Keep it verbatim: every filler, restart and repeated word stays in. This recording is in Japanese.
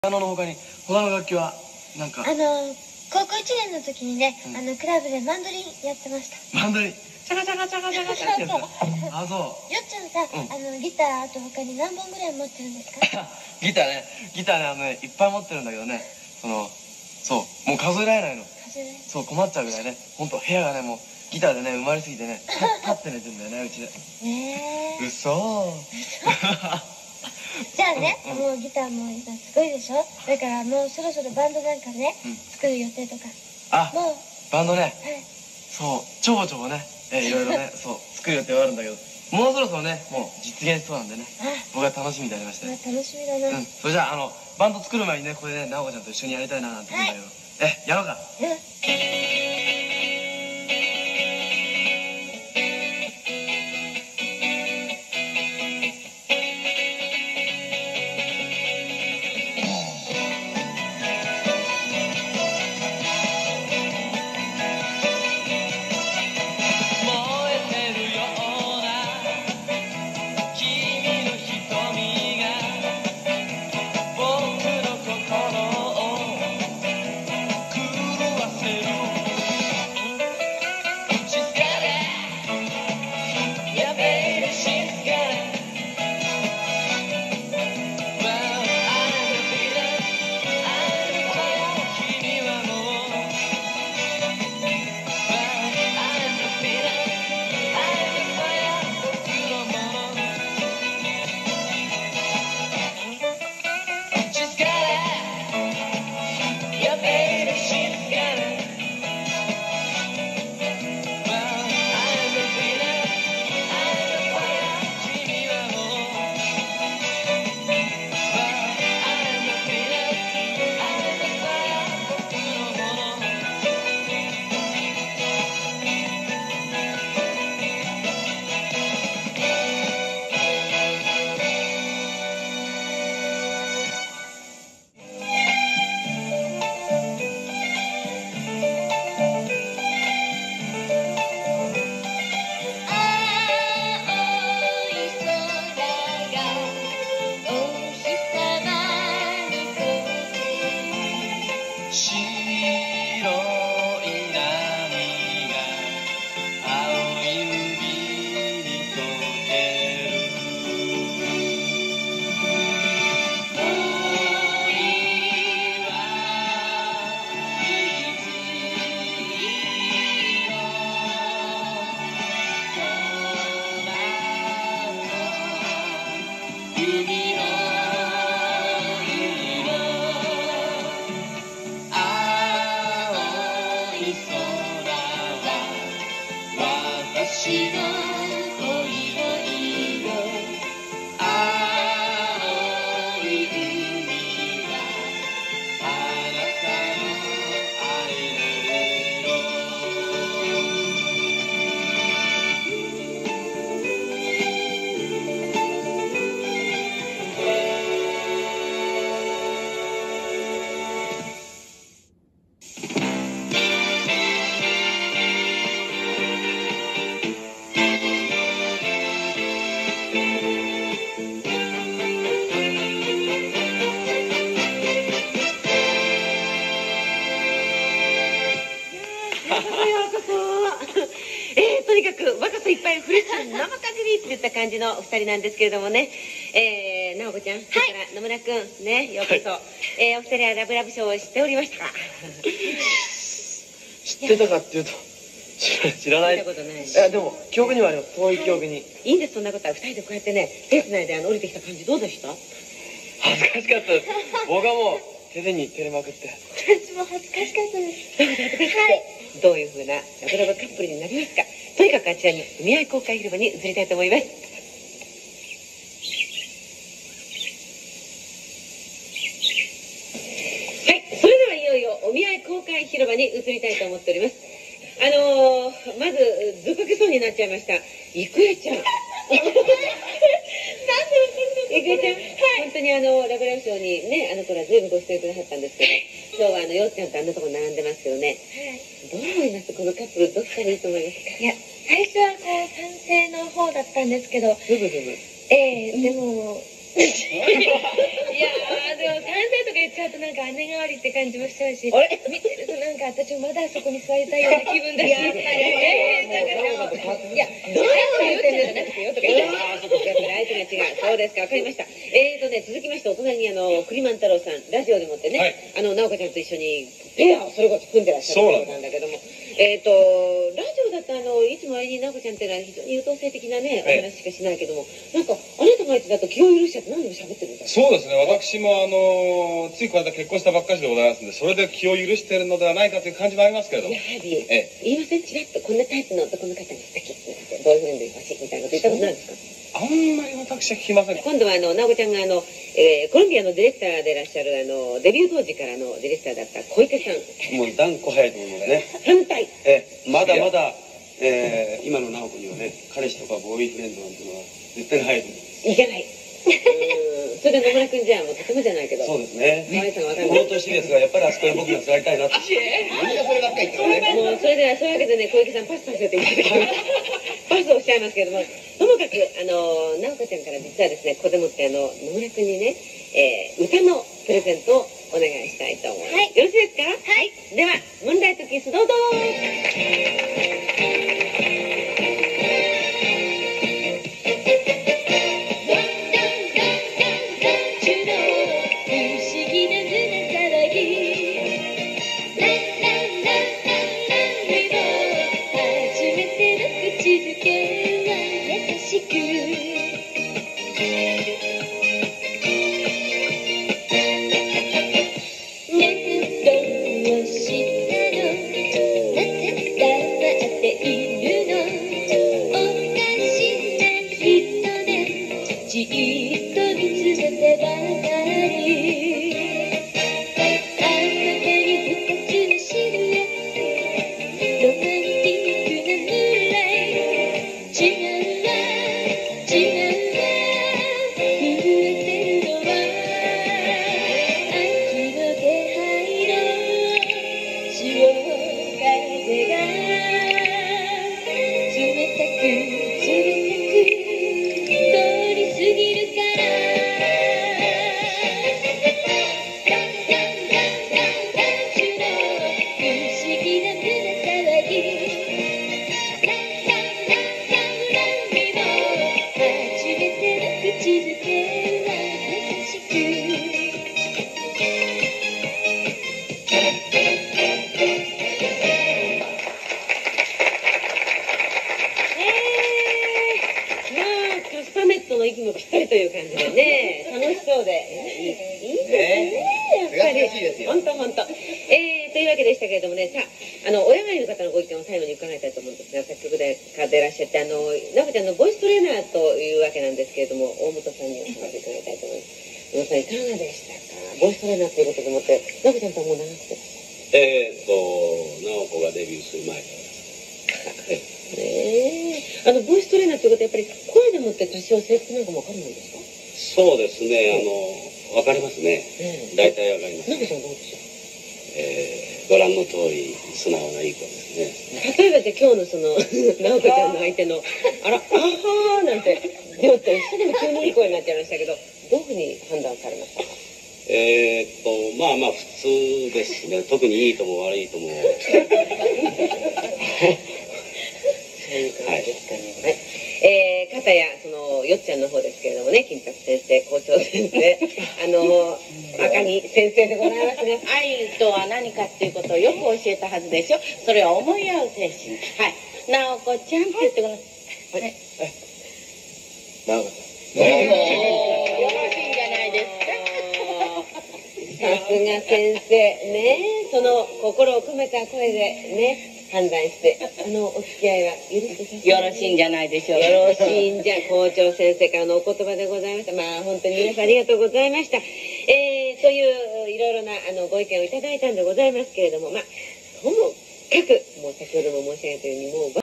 ピアノの他に他の楽器はなんかあの高校いちねんの時にね、うん、あのクラブでマンドリンやってました。 マンドリンチャカチャカチャカチャカチャカってやつ。あ、そう。 よっちゃんさ、うん、あのギターあと他に何本ぐらい持ってるんですか？ ギターね、ギターね、あのね、いっぱい持ってるんだけどね、そのそうもう数えられないの。数えられない。そう困っちゃうぐらいね、本当部屋がねもうギターでね埋まりすぎてね、立って寝てんだよねうちで。ええ。うそ。 じゃあね、うんうん、もうギターも今すごいでしょ。だからもうそろそろバンドなんかね、うん、作る予定とか。 あ、もうバンドね、はい、そうちょこちょこね、えー、いろいろねそう作る予定はあるんだけど、もうそろそろねもう実現しそうなんでね、僕は楽しみになりましたね。楽しみだな。うん、それじゃああのバンド作る前にねこれね直子ちゃんと一緒にやりたいななんて思うんだけど、はい、えやろうか。うん。 えー、とにかく若さいっぱいフレッシュ生かじりっていった感じのお二人なんですけれどもね、えー、直子ちゃん、はい、それから野村くんね、ようこそ、はい、えー、お二人はラブラブショーを知っておりましたか？ 知ってたかっていうと知らない。 見たことない。 いやでも記憶にはあります。遠い記憶に。 いいんです、そんなことは。二人でこうやってね手つないであの降りてきた感じどうでした？ 恥ずかしかったです。僕はもう手でに照れまくって。 私も恥ずかしかったです。 はい。どういうふうなラブラブカップルになりますか。とにかくあちらにお見合い公開広場に移りたいと思います。はい、それではいよいよお見合い公開広場に移りたいと思っております。あのー、まずずっこけそうになっちゃいました郁恵ちゃん。なんで郁恵ちゃん、はい、本当にあのラブラブショーにね、あの頃は随分ご出演くださったんですけど、今日はあのよっちゃんとあんなとこ並んでますけどね、どう思います？このカップルどっちがいいと思いますか？ いや、最初はこう賛成の方だったんですけど、 ふむふむ、 ええー、でもいやー、でも賛成とか言っちゃうとなんか姉代わりって感じもしちゃうし、 あれ見てるとなんか私もまだあそこに座りたいような気分だし。えー、なんかでも、いや、 どういうこと言ってんじゃなくてよとか言って、ああ、そっか、やっぱり相手が違う。そうですか、わかりました。えーとね、続きまして、お隣にあの、栗万太郎さん、ラジオでもってね、 はい、 あの、直子ちゃんと一緒にペアをそれこそ組んでらっしゃるそうなんだけども、えっと、ラジオだとあの、いつもあれに直子ちゃんっていうのは非常に優等生的なね、お話しかしないけども、なんか、あなたが相手だと気を許しちゃって何でも喋ってるんだそうですね、私もあの、ついこの間結婚したばっかりでございますんで、それで気を許しているのではないかという感じもありますけれども。 やはり、 ええ、 言いません、ちらっとこんなタイプの男の方が素敵ってボーイフレンドに欲しいみたいなこと言ったことないですか？ あんまり私は聞きません。 今度はあの直子ちゃんがあの、えー、コロンビアのディレクターでいらっしゃるあのデビュー当時からのディレクターだった小池さん。 もう断固早いと思うのでね。 反対。 えまだまだ、えー、今の直子にはね、彼氏とかボーイフレンドなんていうのは絶対に早いと思う。 いけない。うん、それで野村君じゃあもうとてもじゃないけど。 そうですね。 可愛さがわかる。 この年ですが、やっぱりあそこで僕が座りたいなって。何がそればっかり言ってね。 もうそれではそういうわけでね、小池さんパスさせていただきます。パスをしちゃいますけれども、ともかくあの直子ちゃんから実はですね、ここでもってあの野村君にね、えー、歌のプレゼントをお願いしたいと思います。はい、よろしいですか？はい。では問題とキスどうぞ。息もぴったりという感じでね、楽しそうでいいですね、やっぱり本当本当。えー、というわけでしたけれどもね、さあ、あの親がいる方のご意見を最後に伺いたいと思うんですが、作曲でかでいらっしゃって、あの直子ちゃんのボイストレーナーというわけなんですけれども、大本さんにお話を伺いたいと思います。大本さんいかがでしたか？ボイストレーナーということでもって、直子ちゃんとはもう長くてえーっと直子がデビューする前から。 ねえ、あのボイストレーナーということはやっぱり声でもって多少性質なんかもわかるもんですか？ そうですね、あのわかりますね。大体わかります。 直子ちゃんどうでしょう？ えー、ご覧の通り素直ないい子ですね。 例えばじゃあ今日のその直子ちゃんの相手のあらあはーなんてちょっと一緒でも急にいい声になっちゃいましたけど、どういうふうに判断されましたか？ えー、っとまあまあ普通ですね。特にいいとも悪いとも。 そういう感じですかね。はい。えー、片やそのよっちゃんの方ですけれどもね、金八先生、校長先生、あの赤木先生でございますね。 愛とは何かっていうことをよく教えたはずでしょ。それは思い合う精神。はい。直子ちゃんって言ってください。はい。 直子ちゃん。よろしいんじゃないですか。 さすが先生ね、その心を込めた声でね。判断して、あの、お付き合いは許してください。 よろしいんじゃないでしょうか。 よろしいんじゃ、校長先生からのお言葉でございました。まあ、本当に皆さんありがとうございました。えー、という、いろいろな、あの、ご意見をいただいたんでございますけれども、まあ、ともかく、もう先ほども申し上げたように、もう、